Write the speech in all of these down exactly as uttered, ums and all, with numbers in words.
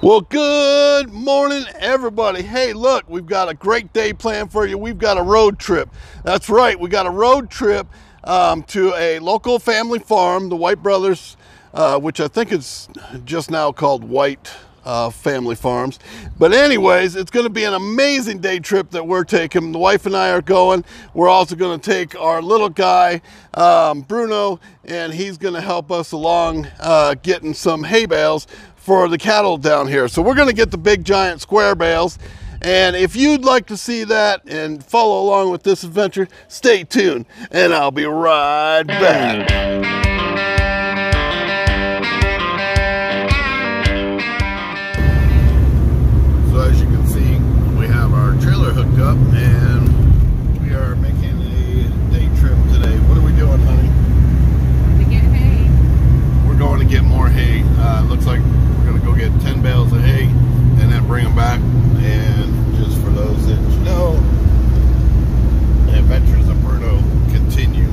Well, good morning, everybody. Hey, look, we've got a great day planned for you. We've got a road trip. That's right, we got a road trip um, to a local family farm, the White Brothers, uh, which I think is just now called White uh, Family Farms. But anyways, it's going to be an amazing day trip that we're taking. The wife and I are going. We're also going to take our little guy, um, Bruno, and he's going to help us along uh, getting some hay bales for the cattle down here. So we're going to get the big giant square bales, and if you'd like to see that and follow along with this adventure, stay tuned and I'll be right back. So as you can see, we have our trailer hooked up and we are making a day trip today. What are we doing, honey? To get hay. We're going to get more hay. Uh, looks like we're going to go get ten bales of hay and then bring them back. And just for those that you know, the Adventures of Bruno continue.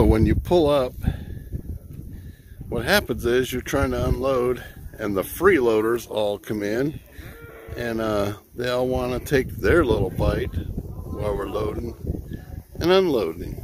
when you pull up, what happens is you're trying to unload and the freeloaders all come in, and uh, they all want to take their little bite while we're loading and unloading.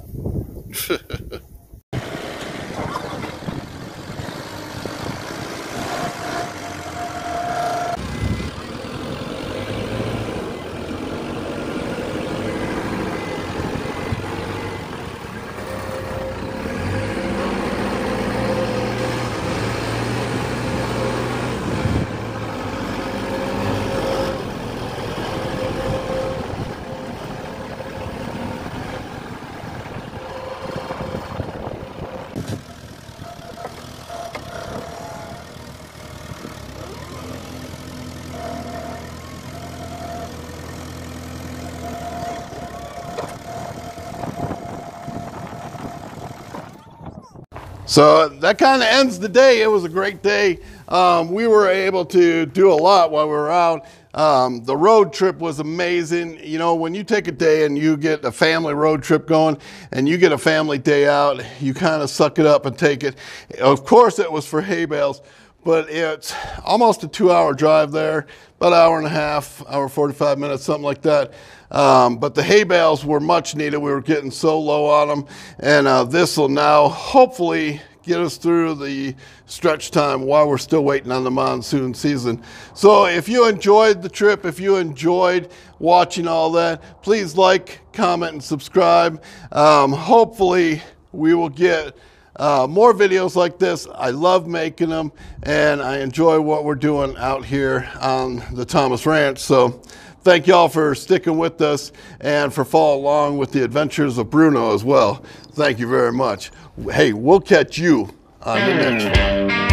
So that kind of ends the day. It was a great day. Um, we were able to do a lot while we were out. Um, the road trip was amazing. You know, when you take a day and you get a family road trip going and you get a family day out, you kind of suck it up and take it. Of course, it was for hay bales, but it's almost a two hour drive there, about an hour and a half, hour forty-five minutes, something like that. Um, but the hay bales were much needed. We were getting so low on them, and uh, this will now hopefully get us through the stretch time while we're still waiting on the monsoon season. So if you enjoyed the trip, if you enjoyed watching all that, please like, comment, and subscribe. Um, hopefully we will get uh, more videos like this. I love making them, and I enjoy what we're doing out here on the Thomas Ranch. So thank y'all for sticking with us and for following along with the adventures of Bruno as well. Thank you very much. Hey, we'll catch you on the next one.